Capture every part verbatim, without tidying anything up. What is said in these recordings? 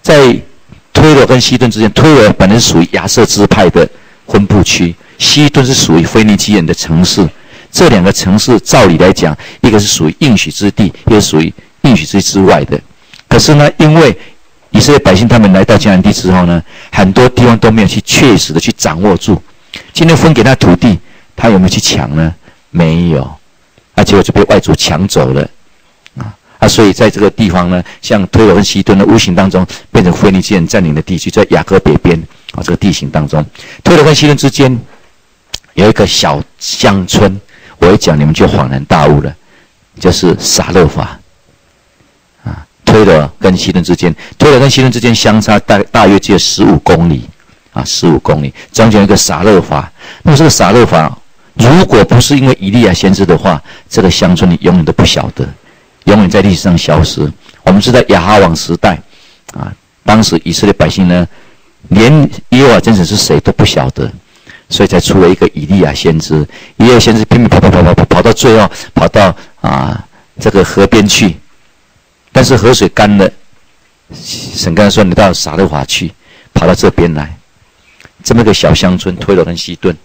在推罗跟西顿之间，推罗本来是属于亚瑟支派的分布区，西顿是属于腓尼基人的城市。这两个城市照理来讲，一个是属于应许之地，一个是属于应许之地之外的。可是呢，因为以色列百姓他们来到迦南地之后呢，很多地方都没有去确实的去掌握住。今天分给他土地，他有没有去抢呢？没有，啊，结果就被外族抢走了，啊啊！所以在这个地方呢，像推罗跟西顿的无形当中变成腓尼基人占领的地区，在雅各北边啊这个地形当中，推罗跟西顿之间有一个小乡村。我一讲你们就恍然大悟了，就是撒勒法啊，推罗跟西顿之间，推罗跟西顿之间相差大大约只有十五公里啊，十五公里，中间有一个撒勒法。那么这个撒勒法，如果不是因为以利亚先知的话，这个乡村你永远都不晓得，永远在历史上消失。我们是在亚哈王时代啊，当时以色列百姓呢，连耶和华真神是谁都不晓得。所以才出了一个以利亚先知，以利亚先知拼命跑跑跑跑跑，跑到最后跑到啊这个河边去，但是河水干了，神跟他说：“你到撒勒法去，跑到这边来。”这么一个小乡村，推罗跟西顿。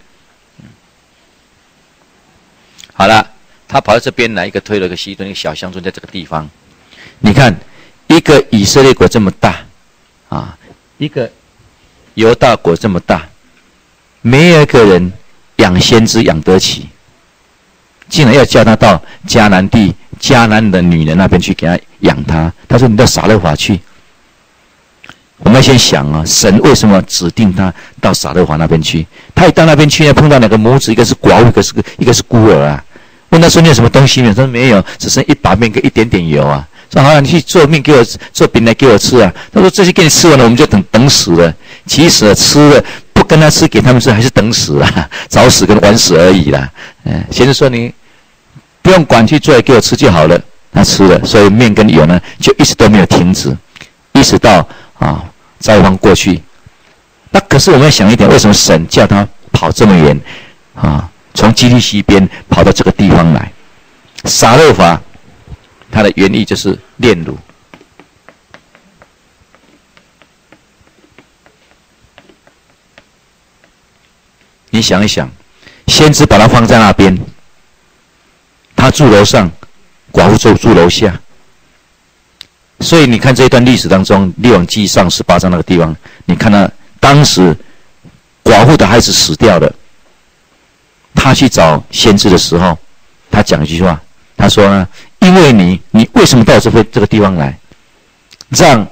好了，他跑到这边来，一个推罗，一个西顿，一个小乡村在这个地方。你看，一个以色列国这么大啊，一个犹大国这么大。没有一个人养先知养得起，竟然要叫他到迦南地迦南的女人那边去给他养他。他说：“你到撒勒法去。”我们要先想啊，神为什么指定他到撒勒法那边去？他一到那边去呢，碰到两个母子，一个是寡妇，一个是一个是孤儿啊。问他说：“你有什么东西没有？”他说：“没有，只剩一把面跟一点点油啊。”说：“好，你去做面给我，做饼来给我吃啊。”他说：“这些给你吃完了，我们就等等死了。”其实吃了。不跟他吃，给他们吃，还是等死啦，早死跟晚死而已啦。嗯，先生说你不用管，去做来给我吃就好了。他吃了，所以面跟油呢，就一直都没有停止，一直到啊灾荒过去。那可是我们要想一点，为什么神叫他跑这么远啊？从基利西边跑到这个地方来，撒勒法，它的原意就是炼乳。你想一想，先知把他放在那边，他住楼上，寡妇就住楼下。所以你看这一段历史当中，《列王纪上》十八章那个地方，你看到当时寡妇的孩子死掉了，他去找先知的时候，他讲一句话，他说呢：“因为你，你为什么到这个这个地方来，让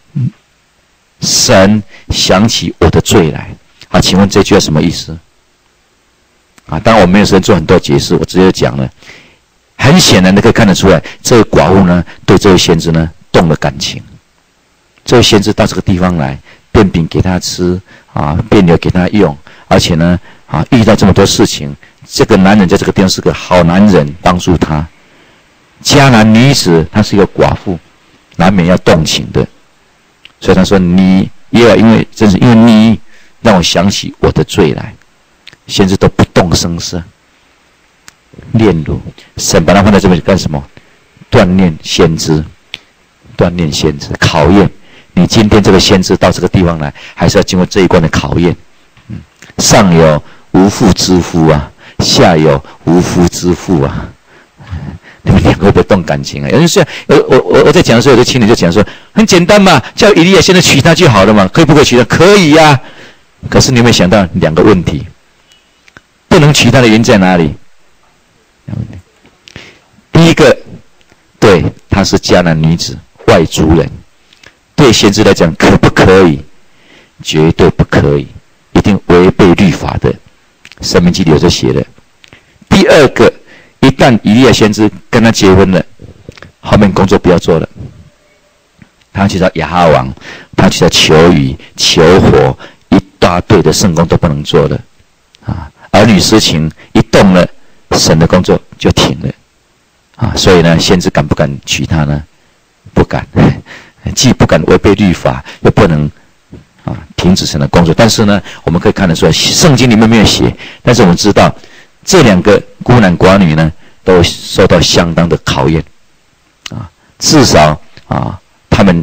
神想起我的罪来？”好，请问这句话什么意思？啊，当然我没有时间做很多解释，我直接讲了。很显然的可以看得出来，这位寡妇呢，对这位先知呢动了感情。这位先知到这个地方来，变饼给他吃，啊，变油给他用，而且呢，啊，遇到这么多事情，这个男人在这个地方是个好男人，帮助他。迦南女子她是一个寡妇，难免要动情的，所以他说：“你耶和华，因为真是因为你让我想起我的罪来。”先知都不动声色，炼乳。神把他放在这边干什么？锻炼先知，锻炼先知，考验你今天这个先知到这个地方来，还是要经过这一关的考验。嗯，上有无妇之夫啊，下有无夫之妇啊。你们两个会不会动感情啊？有人说，我我我我在讲的时候，有个青年就讲说，很简单嘛，叫以利亚现在娶她就好了嘛，可以不可以娶她？可以呀、啊。可是你有没有想到两个问题？不能娶她的原因在哪里？第一个，对，她是迦南女子，外族人，对先知来讲，可不可以？绝对不可以，一定违背律法的。申命记里有这写的。第二个，一旦以利亚先知跟他结婚了，后面工作不要做了，他去找亚哈王，他去找求雨、求火，一大堆的圣工都不能做了啊。儿女私情一动了，神的工作就停了啊。所以呢，先知敢不敢娶她呢？不敢，既不敢违背律法，又不能啊停止神的工作。但是呢，我们可以看得出来，圣经里面没有写，但是我们知道这两个孤男寡女呢，都受到相当的考验啊。至少啊，他们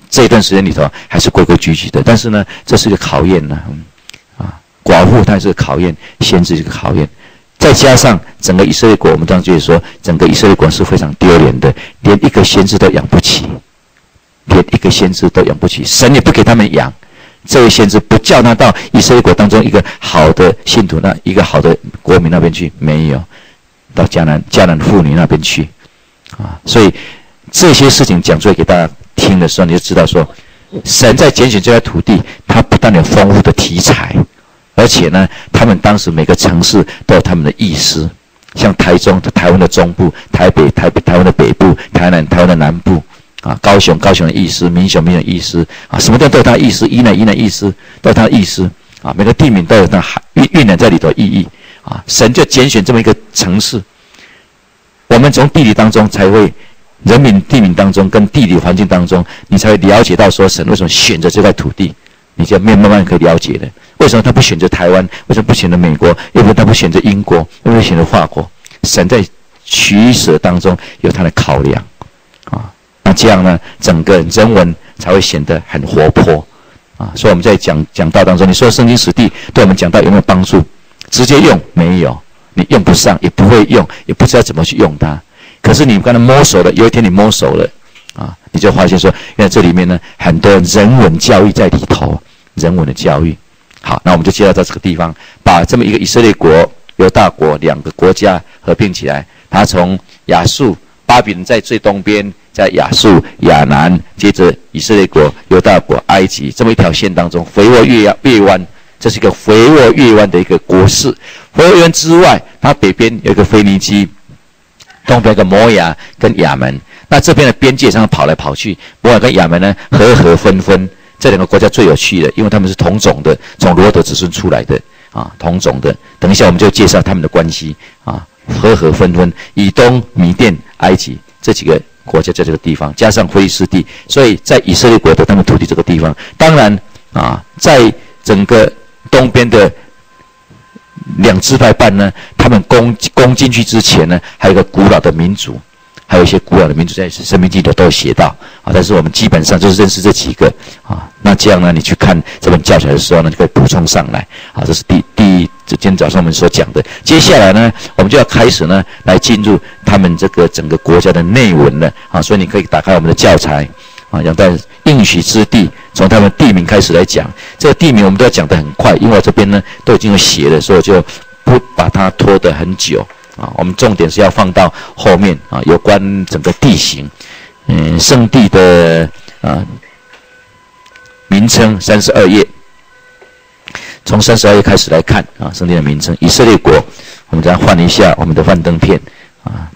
这一段时间里头还是规规矩矩的。但是呢，这是个考验呢、啊，啊，寡妇她是个考验，先知是个考验。再加上整个以色列国，我们当时就说，整个以色列国是非常丢脸的，连一个先知都养不起，连一个先知都养不起，神也不给他们养。这位先知不叫他到以色列国当中一个好的信徒那一个好的国民那边去，没有，到迦南迦南妇女那边去，啊，所以这些事情讲出来给大家听的时候，你就知道说，神在拣选这块土地，他不但有丰富的题材。而且呢，他们当时每个城市都有他们的意思，像台中、台湾的中部、台北、台北、台湾的北部、台南、台湾的南部，啊，高雄、高雄的意思，民雄、民雄的意思，啊，什么地方都有它的意思，宜兰、宜兰意思都有它的意思，啊，每个地名都有它蕴蕴含在里头的意义，啊，神就拣选这么一个城市，我们从地理当中才会，人民地名当中跟地理环境当中，你才会了解到说神为什么选择这块土地，你就慢慢慢可以了解的。为什么他不选择台湾？为什么不选择美国？为什么他不选择英国？为什么选择法国？神在取舍当中有他的考量，啊，那这样呢，整个人文才会显得很活泼，啊，所以我们在讲讲道当中，你说圣经实地对我们讲道有没有帮助？直接用没有，你用不上，也不会用，也不知道怎么去用它。可是你刚才摸熟了，有一天你摸熟了，啊，你就发现说，原来这里面呢很多人文教育在里头，人文的教育。好，那我们就介绍到这个地方，把这么一个以色列国、犹大国两个国家合并起来。它从亚述、巴比伦在最东边，在亚述、亚南，接着以色列国、犹大国、埃及这么一条线当中，肥沃月月湾，这是一个肥沃月湾的一个国势。肥沃月湾之外，它北边有一个腓尼基，东边有个摩亚跟亚门。那这边的边界上跑来跑去，摩亚跟亚门呢，合合分分。这两个国家最有趣的，因为他们是同种的，从罗德子孙出来的啊，同种的。等一下我们就介绍他们的关系啊，合合分分。以东、米甸、埃及这几个国家在这个地方，加上非利士地，所以在以色列国的他们土地这个地方，当然啊，在整个东边的两支派半呢，他们攻攻进去之前呢，还有一个古老的民族。还有一些古老的民族在《申命记》里都有写到啊，但是我们基本上就是认识这几个啊。那这样呢，你去看这本教材的时候呢，就可以补充上来啊。这是第第一，今天早上我们所讲的。接下来呢，我们就要开始呢，来进入他们这个整个国家的内文了啊。所以你可以打开我们的教材啊，讲到应许之地，从他们地名开始来讲。这个地名我们都要讲得很快，因为我这边呢都已经有写了，所以我就不把它拖得很久。啊，我们重点是要放到后面啊，有关整个地形，嗯，圣地的啊名称，三十二页，从三十二页开始来看啊，圣地的名称，以色列国，我们再换一下我们的幻灯片啊。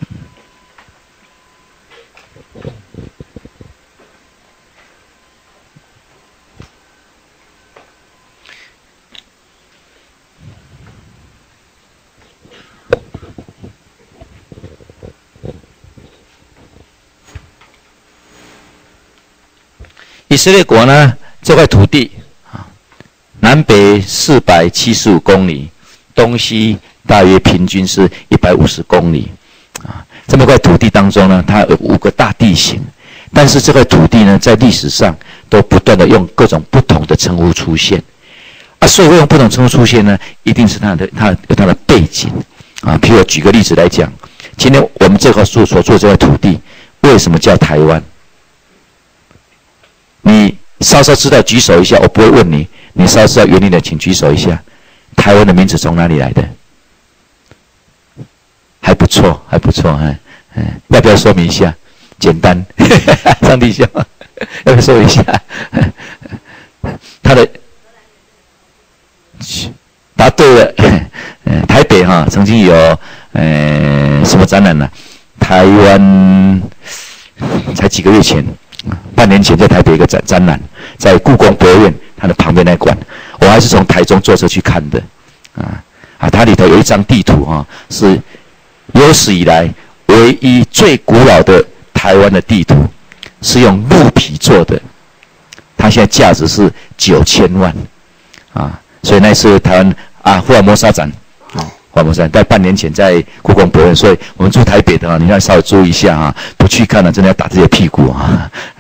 以色列国呢，这块土地啊，南北四百七十五公里，东西大约平均是一百五十公里啊。这么一块土地当中呢，它有五个大地形，但是这块土地呢，在历史上都不断的用各种不同的称呼出现啊。所以会用不同称呼出现呢，一定是它的它有它的背景啊。譬如我举个例子来讲，今天我们这块所所做这块土地，为什么叫台湾？你稍稍知道举手一下，我不会问你。你稍稍知道原因的，请举手一下。台湾的名字从哪里来的？还不错，还不错，哎，嗯，要不要说明一下？简单，上帝兄，要不要说明一下？他的答对了。嗯，台北哈曾经有呃什么展览呢、啊？台湾才几个月前。半年前在台北一个展展览，在故宫博物院它的旁边那馆，我还是从台中坐车去看的，啊啊，它里头有一张地图啊，是有史以来唯一最古老的台湾的地图，是用鹿皮做的，它现在价值是九千万，啊，所以那次台湾啊福尔摩沙展。福尔摩沙在半年前在故宫博物院，所以我们住台北的啊，你要稍微注意一下啊，不去看了、啊、真的要打自己的屁股啊！哎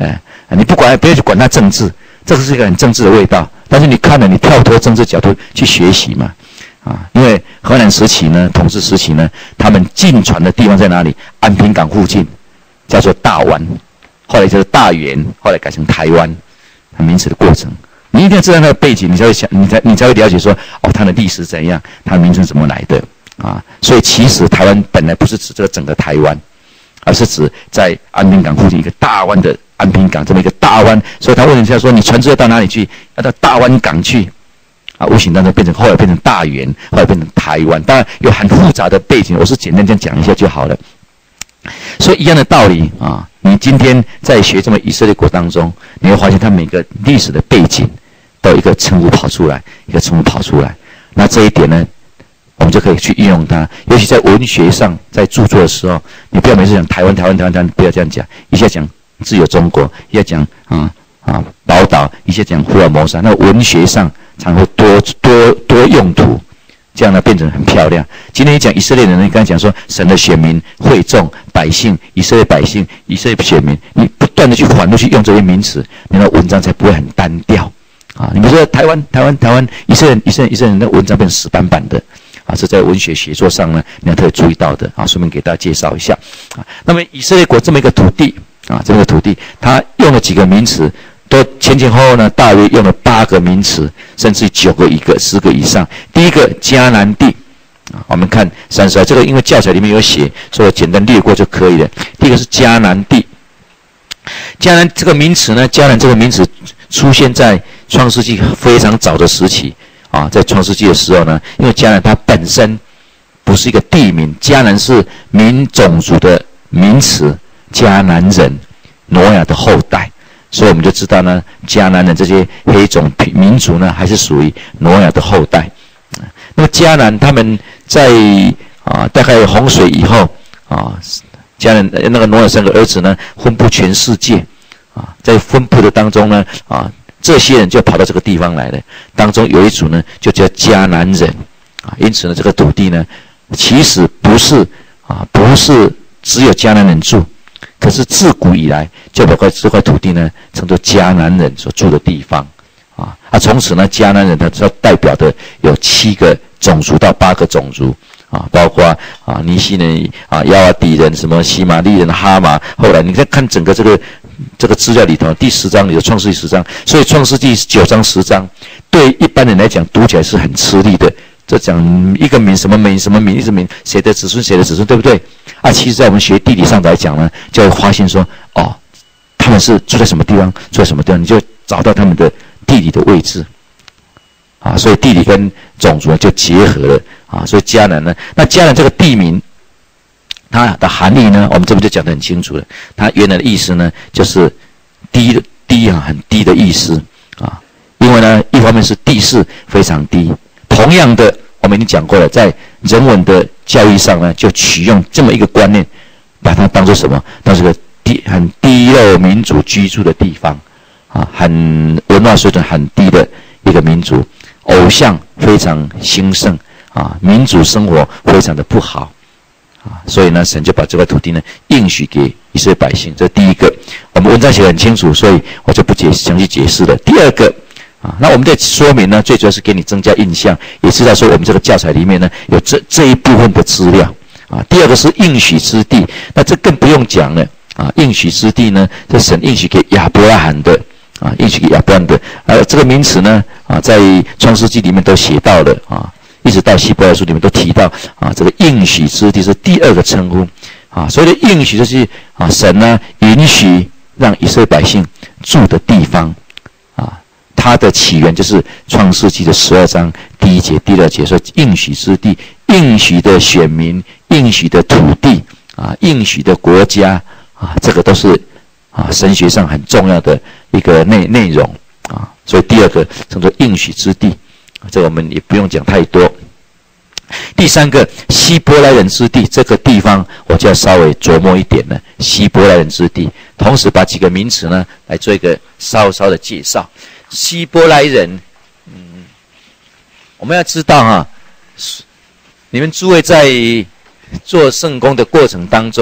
你不管不要去管它政治，这个是一个很政治的味道。但是你看了，你跳脱政治角度去学习嘛，啊，因为荷兰时期呢，统治时期呢，他们进船的地方在哪里？安平港附近，叫做大湾，后来就是大元，后来改成台湾，名词的过程。你一定要知道那个背景，你才会想，你才你才会了解说，哦，它的历史怎样，它的名称怎么来的啊？所以其实台湾本来不是指这个整个台湾，而是指在安平港附近一个大湾的安平港这么一个大湾。所以他问人家说，你船只要到哪里去？要到大湾港去啊？无形当中变成后来变成大元，后来变成台湾。当然有很复杂的背景，我是简单这样讲一下就好了。所以一样的道理啊，你今天在学这么以色列国当中，你会发现它每个历史的背景都有一个称呼跑出来，一个称呼跑出来。那这一点呢，我们就可以去运用它。尤其在文学上，在著作的时候，你不要每次讲台湾、台湾、台湾、台湾，不要这样讲。一下讲自由中国，一下讲啊啊宝岛，一下讲福尔摩沙。那文学上常会多多多用途。这样呢变成很漂亮。今天你讲以色列人，你刚才讲说神的选民、会众、百姓、以色列百姓、以色列选民，你不断的去反复去用这些名词，你的文章才不会很单调啊。你比如说台湾、台湾、台湾、以色列、以色列、以色列人的文章变成死板板的啊，这在文学写作上呢，你要特别注意到的啊。顺便给大家介绍一下啊。那么以色列国这么一个土地啊，这么一个土地，它用了几个名词。都前前后后呢，大约用了八个名词，甚至九个、一个、十个以上。第一个迦南地啊，我们看三十二，这个因为教材里面有写，所以我简单略过就可以了。第一个是迦南地，迦南这个名词呢，迦南这个名词出现在创世纪非常早的时期啊，在创世纪的时候呢，因为迦南它本身不是一个地名，迦南是民种族的名词，迦南人，挪亚的后代。所以我们就知道呢，迦南人这些黑种民族呢，还是属于挪亚的后代。那么迦南他们在啊，大概洪水以后啊，迦南那个挪亚三个儿子呢，分布全世界啊，在分布的当中呢啊，这些人就跑到这个地方来了。当中有一组呢，就叫迦南人啊，因此呢，这个土地呢，其实不是啊，不是只有迦南人住。可是自古以来，就把这块土地呢称作迦南人所住的地方，啊啊，从此呢，迦南人他所代表的有七个种族到八个种族，啊，包括啊尼西人、啊亚瓦底人、什么西马利人、哈马。后来你再看整个这个这个资料里头，第十章里有创世纪十章，所以创世纪九章十章对一般人来讲读起来是很吃力的。这讲一个名什么名什么名一直名谁的子孙谁的子孙，对不对啊？其实在我们学地理上来讲呢，就会发现说，哦，他们是住在什么地方，住在什么地方，你就找到他们的地理的位置啊。所以地理跟种族就结合了啊。所以迦南呢，那迦南这个地名，它的含义呢，我们这边就讲得很清楚了。它原来的意思呢，就是低的低啊，很低的意思啊。因为呢，一方面是地势非常低。同样的，我们已经讲过了，在人文的教育上呢，就取用这么一个观念，把它当作什么？当作个低很低落民族居住的地方啊，很文化水准很低的一个民族，偶像非常兴盛啊，民主生活非常的不好啊，所以呢，神就把这块土地呢应许给以色列百姓。这是第一个，我们文章写得很清楚，所以我就不解详细解释了。第二个。啊，那我们的说明呢，最主要是给你增加印象，也知道说我们这个教材里面呢有这这一部分的资料啊。第二个是应许之地，那这更不用讲了啊。应许之地呢，这神应许给亚伯拉罕的啊，应许给亚伯拉罕的。呃，这个名词呢啊，在创世纪里面都写到了啊，一直到希伯来书里面都提到啊，这个应许之地是第二个称呼啊。所谓的应许就是啊，神呢允许让以色列百姓住的地方。它的起源就是创世纪的十二章第一节、第二节说应许之地、应许的选民、应许的土地啊、应许的国家啊，这个都是啊神学上很重要的一个内内容啊。所以第二个称作应许之地，这个我们也不用讲太多。第三个希伯来人之地，这个地方我就要稍微琢磨一点了。希伯来人之地，同时把几个名词呢来做一个稍稍的介绍。希伯来人，嗯，我们要知道哈、啊，你们诸位在做圣工的过程当中，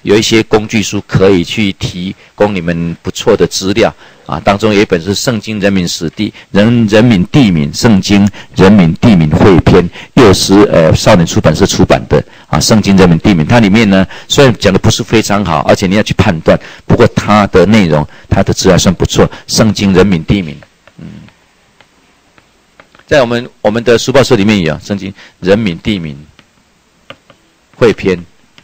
有一些工具书可以去提供你们不错的资料啊。当中有一本是《圣经人民史地人人民地名圣经人民地名汇编》，又是呃少年出版社出版的啊，《圣经人民地名》。它里面呢虽然讲的不是非常好，而且你要去判断，不过它的内容它的资料算不错，《圣经人民地名》。嗯，在我们我们的书报社里面也有《圣经人民地名汇编》。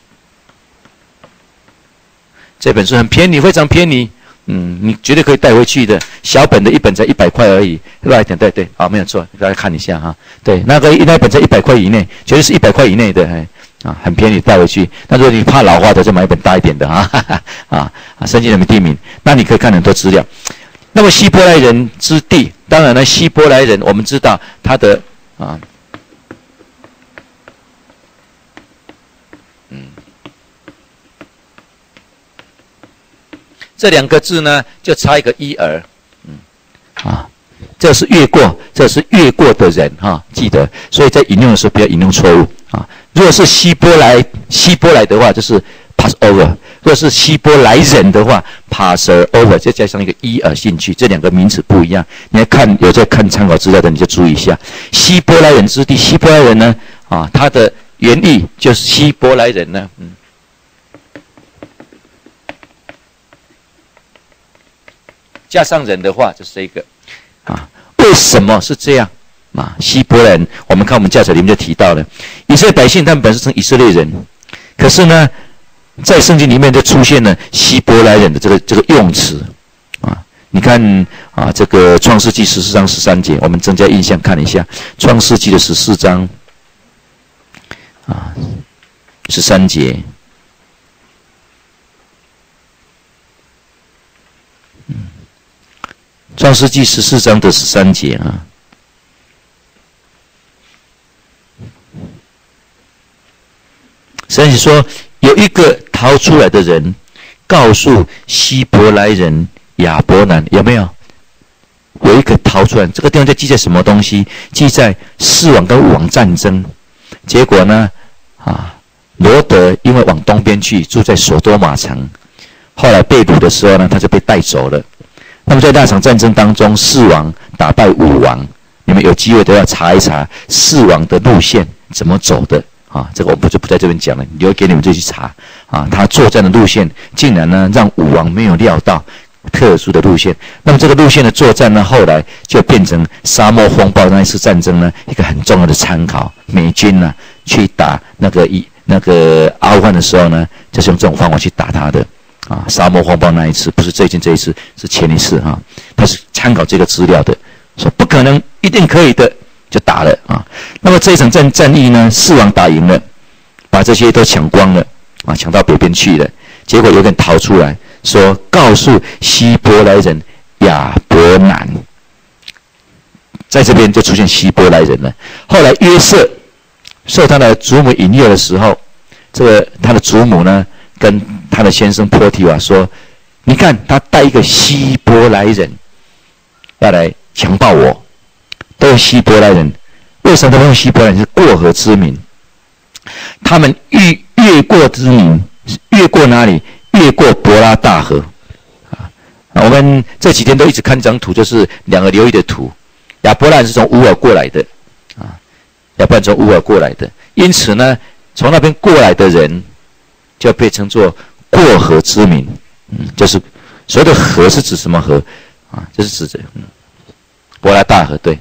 这本书很便宜，非常便宜，嗯，你绝对可以带回去的。小本的一本才一百块而已，对吧？对对，啊，没有错，大家看一下哈。对，那个那本在一百块以内，绝对是一百块以内的，哎，啊，很便宜，带回去。那如果你怕老化的，就买一本大一点的哈，哈哈啊啊，圣经人民地名，那你可以看很多资料。那么希伯来人之地，当然呢，希伯来人我们知道他的啊。这两个字呢，就差一个一儿，嗯，啊，这是越过，这是越过的人哈、啊，记得，所以在引用的时候不要引用错误啊。如果是希伯来希伯来的话，就是 pass over； 如果是希伯来人的话 ，passer over， 再加上一个一儿进去，这两个名词不一样。你要看有在看参考资料的，你就注意一下。希伯来人之地，希伯来人呢，啊，它的原意就是希伯来人呢，嗯。加上人的话，就是这个啊。为什么是这样啊？希伯来人，我们看我们教材里面就提到了，以色列百姓他们本身是以色列人，可是呢，在圣经里面就出现了希伯来人的这个这个用词啊。你看啊，这个创世纪十四章十三节，我们增加印象看一下，创世纪的十四章啊十三节。创世纪十四章的十三节啊，神说有一个逃出来的人，告诉希伯来人亚伯兰，有没有？有一个逃出来，这个地方在记载什么东西？记载四王跟五王战争，结果呢，啊，罗德因为往东边去，住在所多玛城，后来被掳的时候呢，他就被带走了。那么在那场战争当中，四王打败五王，你们有机会都要查一查四王的路线怎么走的啊！这个我们就不在这边讲了，留给你们自己去查啊。他作战的路线竟然呢让五王没有料到特殊的路线。那么这个路线的作战呢，后来就变成沙漠风暴那一次战争呢一个很重要的参考。美军呢去打那个一那个阿富汗的时候呢，就是用这种方法去打他的。啊，沙漠风暴那一次不是最近这一次，是前一次哈、啊，他是参考这个资料的，说不可能，一定可以的，就打了啊。那么这一场战战役呢，四王打赢了，把这些都抢光了啊，抢到北边去了。结果有人逃出来，说告诉希伯来人亚伯兰，在这边就出现希伯来人了。后来约瑟受他的祖母引诱的时候，这个他的祖母呢，跟他的先生波提瓦说：“你看，他带一个希伯来人要来强暴我，都是希伯来人。为什么他们用希伯来人？是过河之民。他们越越过之民，越过哪里？越过伯拉大河啊！我们这几天都一直看这张图，就是两个流域的图。亚伯兰是从乌尔过来的啊，亚伯兰从乌尔过来的，因此呢，从那边过来的人就被称作过河之民，嗯，就是所谓的河是指什么河啊？就是指着嗯，伯拉大河，对，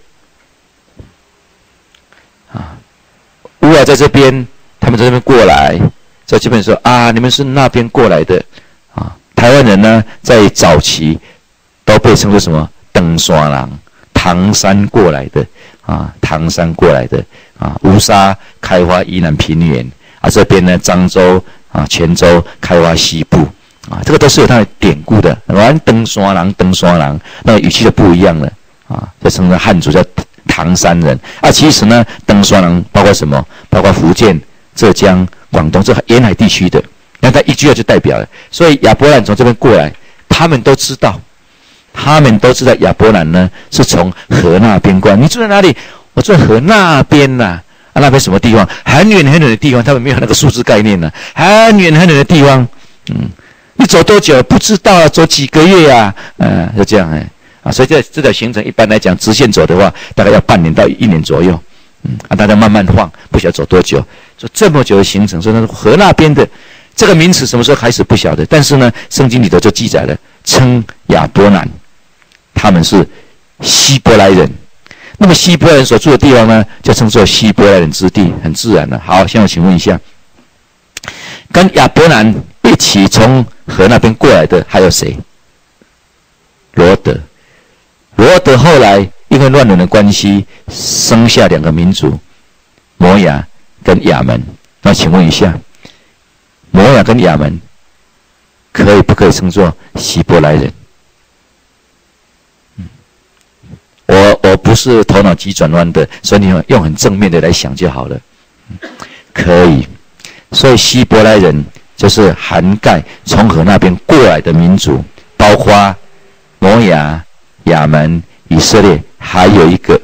啊，乌尔在这边，他们在这边过来，在这边说啊，你们是那边过来的啊。台湾人呢，在早期都被称作什么？登山人，唐山过来的啊，唐山过来的啊，乌沙开发宜兰平原啊，这边呢漳州。啊，泉州开发西部啊，这个都是有它的典故的。完登山人，登山人，那个语气就不一样了啊，就称为汉族叫唐山人啊。其实呢，登山人包括什么？包括福建、浙江、广东这沿海地区的。那他一句话就代表了。所以亚伯兰从这边过来，他们都知道，他们都知道亚伯兰呢是从河那边过来。你住在哪里？我住在河那边呐、啊。啊，那边什么地方？很远很远的地方，他们没有那个数字概念呢、啊。很远很远的地方嗯，你走多久不知道啊，走几个月啊，呃，就这样哎，啊，所以这这条行程一般来讲，直线走的话，大概要半年到一年左右，嗯，啊，大家慢慢晃，不晓得走多久，走这么久的行程，所以呢，河那边的这个名词什么时候开始不晓得，但是呢，圣经里头就记载了，称亚伯兰，他们是希伯来人。那么希伯来人所住的地方呢，就称作希伯来人之地，很自然的。好，现在请问一下，跟亚伯兰一起从河那边过来的还有谁？罗德。罗德后来因为乱伦的关系，生下两个民族，摩亚跟亚门。那请问一下，摩亚跟亚门可以不可以称作希伯来人？我我不是头脑急转弯的，所以你用很正面的来想就好了。可以，所以希伯来人就是涵盖从河那边过来的民族，包括摩亚、亚门、以色列，还有一个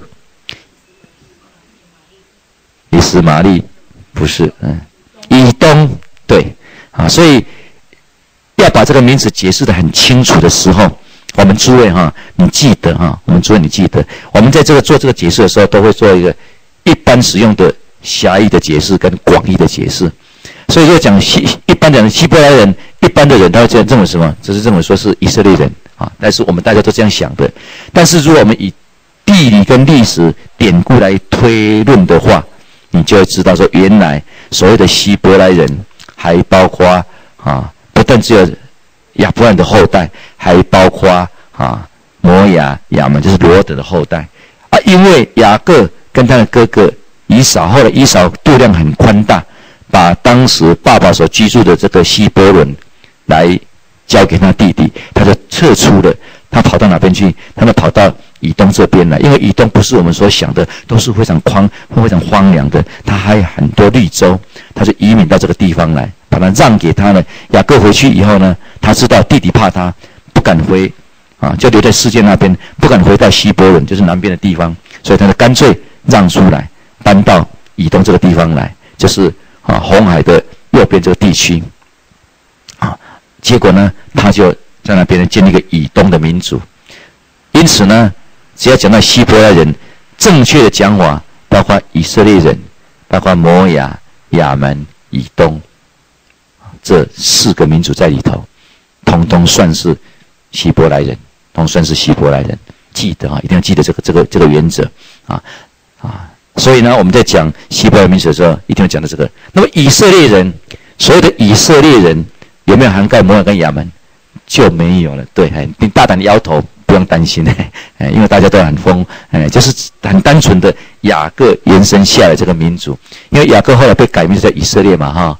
以斯玛利，不是，嗯，以东，对，啊，所以要把这个名词解释得很清楚的时候。我们诸位哈，你记得哈，我们诸位你记得，我们在这个做这个解释的时候，都会做一个一般使用的狭义的解释跟广义的解释。所以就讲希一般讲希伯来人，一般的人他会这样认为什么？只是认为说是以色列人啊。但是我们大家都这样想的。但是如果我们以地理跟历史典故来推论的话，你就会知道说，原来所谓的希伯来人，还包括啊，不但只有亚伯兰的后代，还包括啊摩亚、亚门，就是罗德的后代啊。因为雅各跟他的哥哥以扫，后来以扫度量很宽大，把当时爸爸所居住的这个希伯伦来交给他弟弟，他就撤出了。他跑到哪边去？他们跑到以东这边来，因为以东不是我们所想的都是非常荒、非常荒凉的，他还有很多绿洲，他就移民到这个地方来。把他让给他了。雅各回去以后呢，他知道弟弟怕他，不敢回，啊，就留在世界那边，不敢回到希伯伦，就是南边的地方，所以他就干脆让出来，搬到以东这个地方来，就是啊红海的右边这个地区，啊，结果呢，他就在那边建立一个以东的民族。因此呢，只要讲到希伯来人，正确的讲法，包括以色列人，包括摩亚、亚门、以东。这四个民族在里头，统统算是希伯来人，统算是希伯来人。记得啊，一定要记得这个这个这个原则啊啊！所以呢，我们在讲希伯来民族的时候，一定要讲到这个。那么以色列人，所谓的以色列人有没有涵盖摩亚跟亚门？就没有了。对，哎，你大胆的摇头，不用担心，哎，因为大家都很疯，哎，就是很单纯的雅各延伸下来这个民族，因为雅各后来被改名叫以色列嘛，哈。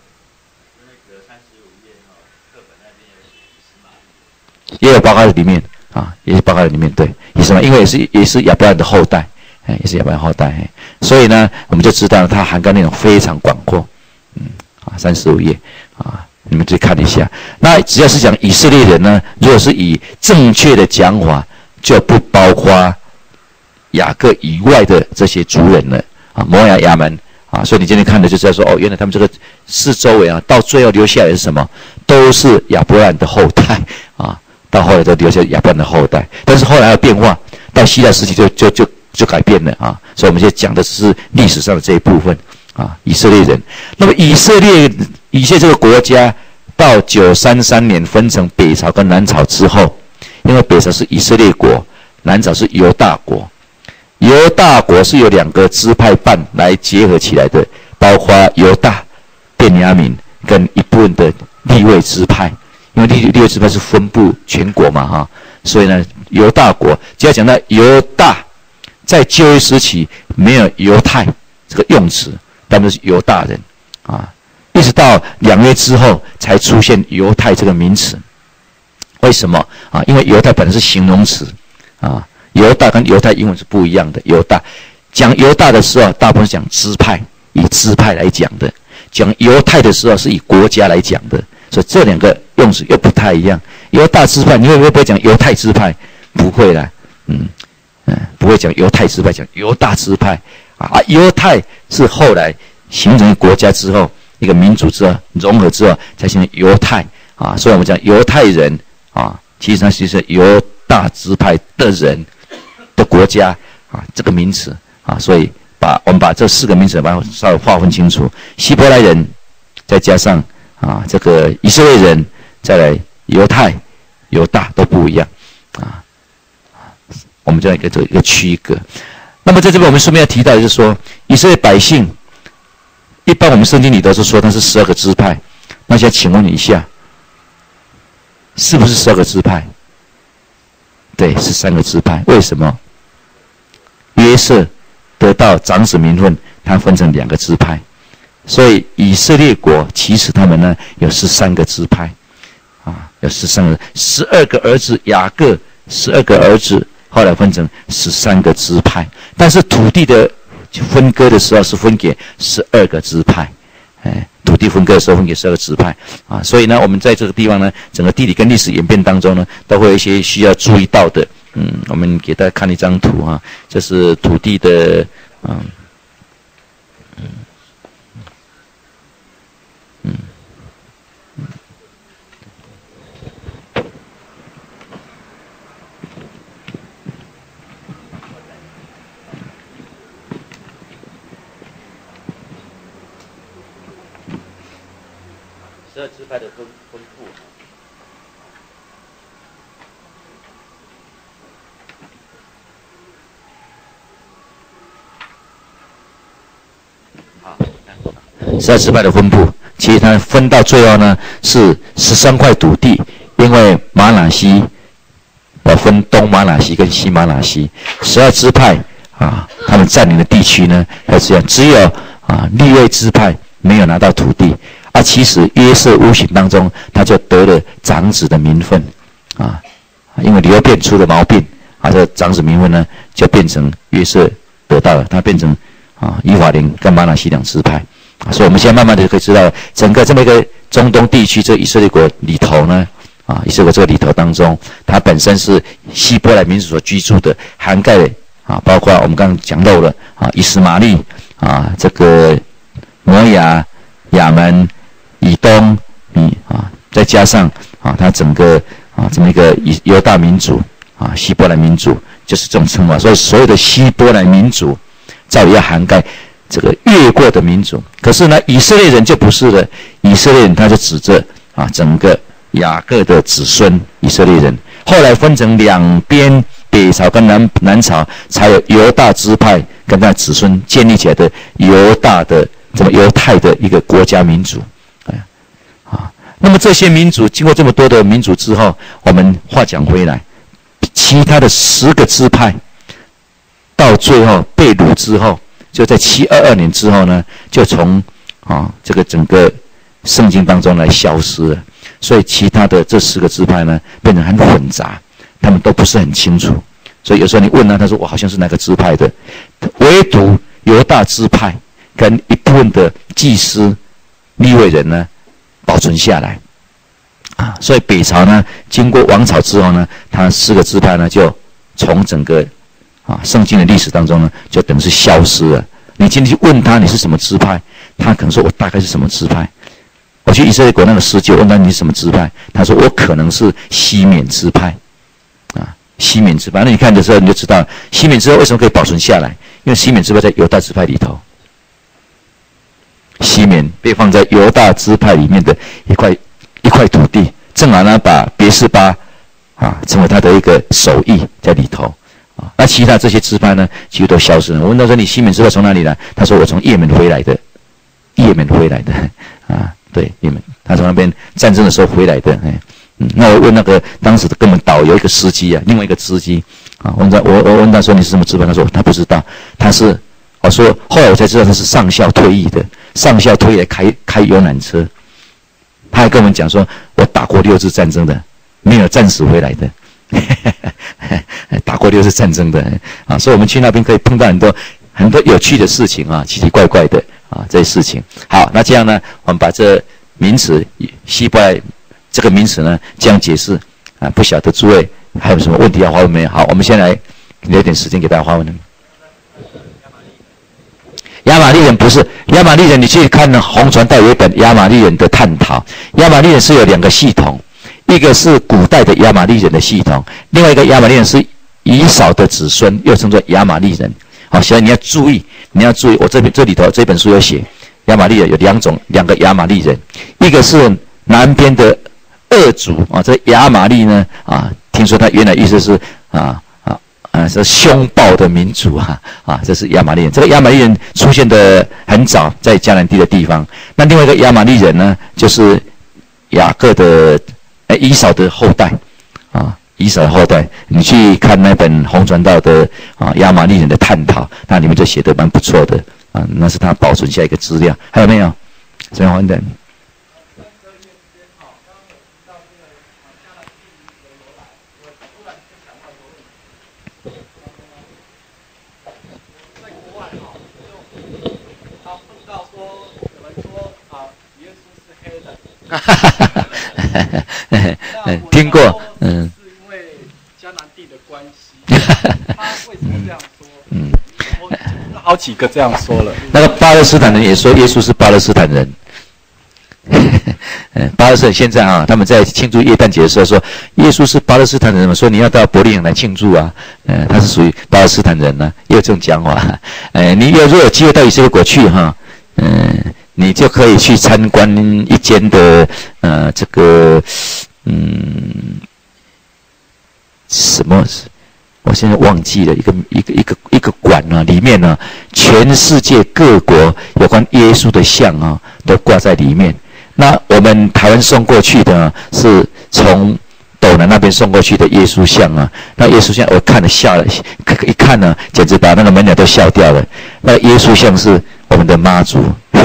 也有包括在里面啊，也是包括在里面。对，以斯玛，因为也是也是亚伯兰的后代，哎，也是亚伯兰后代，哎，所以呢，我们就知道它涵盖内容非常广阔，嗯，啊，三十五页啊，你们自己看一下。那只要是讲以色列人呢，如果是以正确的讲法，就不包括雅各以外的这些族人了啊，摩亚、亚门啊，所以你今天看的就知道说，哦，原来他们这个四周围啊，到最后留下来是什么？都是亚伯兰的后代啊。到后来都留下亚伯兰的后代，但是后来有变化，到希腊时期就就就就改变了啊！所以我们现在讲的只是历史上的这一部分啊，以色列人。那么以色列以色列这个国家到九三三年分成北朝跟南朝之后，因为北朝是以色列国，南朝是犹大国。犹大国是由两个支派半来结合起来的，包括犹大、便雅悯跟一部分的利未支派。因为利利未支派是分布全国嘛，哈，所以呢，犹大国只要讲到犹大，在旧约时期没有犹太这个用词，他们是犹大人啊，一直到两约之后才出现犹太这个名词。为什么啊？因为犹太本来是形容词啊，犹大跟犹太英文是不一样的。犹大讲犹大的时候，大部分是讲支派，以支派来讲的；讲犹太的时候，是以国家来讲的。所以这两个用词又不太一样。犹大支派，你会不会讲犹太支派？不会啦，嗯嗯，不会讲犹太支派，讲犹大支派啊啊！犹太是后来形成国家之后一个民族之后融合之后，才形成犹太啊。所以我们讲犹太人啊，其实它其实是犹大支派的人的国家啊，这个名词啊，所以把我们把这四个名词把它稍微划分清楚，希伯来人，再加上啊这个以色列人，再来犹太、犹大都不一样啊。我们这样一个这一个区隔。那么在这边我们顺便要提到的就是说，以色列百姓，一般我们圣经里都是说它是十二个支派。那现在请问你一下，是不是十二个支派？对，是三个支派。为什么？约瑟得到长子名分，他分成两个支派，所以以色列国其实他们呢有十三个支派，啊，有十三个，十二个儿子雅各，十二个儿子。后来分成十三个支派，但是土地的分割的时候是分给十二个支派，哎，土地分割的时候分给十二个支派啊，所以呢，我们在这个地方呢，整个地理跟历史演变当中呢，都会有一些需要注意到的。嗯，我们给大家看一张图啊，这是土地的，嗯，嗯，嗯。十二支派的分分布。好，十二支派的分布，其实它分到最后呢是十三块土地，因为玛拿西要分东玛拿西跟西玛拿西，十二支派啊，他们占领的地区呢要这样，只有啊利未支派没有拿到土地。啊，其实约瑟无形当中，他就得了长子的名分，啊，因为流变出了毛病，啊，这长子名分呢就变成约瑟得到了，他变成啊以法莲跟玛拿西两支派，啊，所以我们现在慢慢的就可以知道，整个这么一个中东地区这个以色列国里头呢，啊，以色列国这个里头当中，它本身是希伯来民族所居住的，涵盖的啊，包括我们刚刚讲到了啊，以实玛利啊，这个摩亚、亚门。以东，嗯啊，再加上啊，它整个啊这么一个以犹大民族啊，希伯来民族，就是这种称法。所以所有的希伯来民族，照理要涵盖这个越过的民族。可是呢，以色列人就不是了，以色列人他就指着啊整个雅各的子孙以色列人。后来分成两边，北朝跟南南朝，才有犹大支派跟他子孙建立起来的犹大的这么犹太的一个国家民族。啊，那么这些民族经过这么多的民族之后，我们话讲回来，其他的十个支派，到最后被掳之后，就在七二二年之后呢，就从啊这个整个圣经当中来消失了。所以其他的这十个支派呢，变得很混杂，他们都不是很清楚。所以有时候你问他，他说我好像是哪个支派的，唯独犹大支派跟一部分的祭司、利未人呢。保存下来，啊，所以北朝呢，经过王朝之后呢，它四个支派呢，就从整个啊圣经的历史当中呢，就等于是消失了。你今天去问他你是什么支派，他可能说我大概是什么支派。我去以色列国那个时就问他你是什么支派，他说我可能是西缅支派，啊，西缅支派。那你看的时候你就知道，西缅支派为什么可以保存下来？因为西缅支派在犹大支派里头。西缅被放在犹大支派里面的一块一块土地，正好呢把别是巴啊成为他的一个手艺在里头啊。那其他这些支派呢，几乎都消失了。我问他说：“你西缅支派从哪里来？”他说：“我从也门回来的，也门回来的啊，对，也门，他从那边战争的时候回来的。”哎，嗯，那我问那个当时的跟我们导游一个司机啊，另外一个司机啊，问他我我问他说你是什么支派？他说他不知道，他是。我说，后来我才知道他是上校退役的，上校退役来开开游览车。他还跟我们讲说，我打过六次战争的，没有战死回来的，打过六次战争的啊，所以我们去那边可以碰到很多很多有趣的事情啊，奇奇怪怪的啊这些事情。好，那这样呢，我们把这名词希伯来这个名词呢这样解释啊，不晓得诸位还有什么问题要发问没有？好，我们先来留点时间给大家发问。 亚玛力人不是亚玛力人，你去看红传道有一本亚玛力人的探讨。亚玛力人是有两个系统，一个是古代的亚玛力人的系统，另外一个亚玛力人是以扫的子孙，又称作亚玛力人。好，所以你要注意，你要注意，我这边这里头这本书有写，亚玛力人有两种，两个亚玛力人，一个是南边的二族啊，这亚玛力呢啊，听说他原来意思是啊。啊，是凶暴的民族啊！啊，这是亚玛力人。这个亚玛力人出现的很早，在迦南地的地方。那另外一个亚玛力人呢，就是雅各的呃以扫的后代啊，以扫的后代。你去看那本红传道的啊亚玛力人的探讨，那里面就写的蛮不错的啊，那是他保存下一个资料。还有没有？这样的。哈哈哈哈哈！听过，嗯。 是因为迦南地的关系，他为什么这样说？嗯，我听了好几个这样说了。 那个巴勒斯坦人也说耶稣是巴勒斯坦人。嗯，巴勒斯坦现在啊，他们在庆祝耶诞节的时候说，耶稣是巴勒斯坦人嘛，说你要到伯利恒来庆祝啊。嗯，他是属于巴勒斯坦人呢、啊，也有这种讲法。哎，你有如果有机会到以色列国去哈，嗯。你就可以去参观一间的呃这个嗯什么，我现在忘记了一个一个一个一个馆呢、啊，里面呢全世界各国有关耶稣的像啊都挂在里面。那我们台湾送过去的、啊、是从斗南那边送过去的耶稣像啊，那耶稣像我看了笑了，一看呢简直把那个门鸟都笑掉了。那耶稣像是我们的妈祖。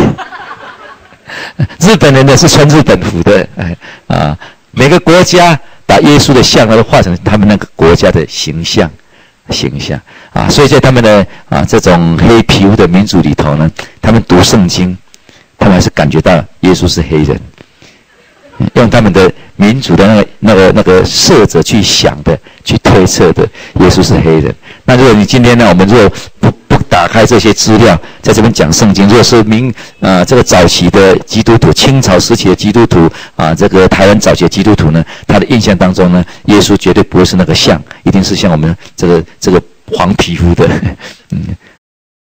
日本人呢是穿日本服的，哎啊，每个国家把耶稣的像都画成他们那个国家的形象，形象啊，所以在他们的啊这种黑皮肤的民族里头呢，他们读圣经，他们还是感觉到耶稣是黑人，用他们的民族的那个那个那个色泽去想的，去推测的，耶稣是黑人。那如果你今天呢，我们如果不不打开这些资料，在这边讲圣经，如果是明啊、呃、这个早期的基督徒，清朝时期的基督徒啊，这个台湾早期的基督徒呢，他的印象当中呢，耶稣绝对不会是那个像，一定是像我们这个这个黄皮肤的，嗯。